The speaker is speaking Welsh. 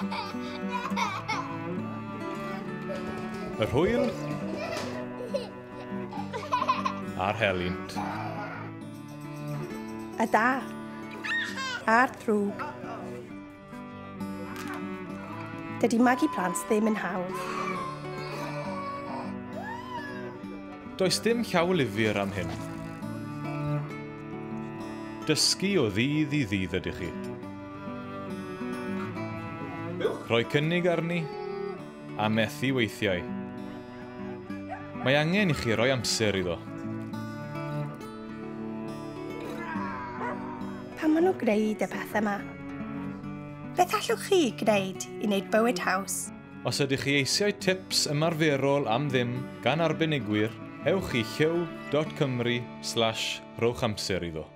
Yr hwyl a'r helynt. Y da a'r drwg. Dydy magu plant ddim yn hawdd. Does dim llaw lyfr am hyn. Dysgu o ddydd i ddydd ydych chi. Rhoi cynnig arni a methu weithiau. Mae angen i chi roi amser iddo. Pan maen nhw'n gwneud y pethau yma, beth allwch chi gwneud i wneud bywyd haws? Os ydych chi eisiau tips ymarferol am ddim gan arbenigwyr, ewch i lliw.cymru/rhowch amser iddo.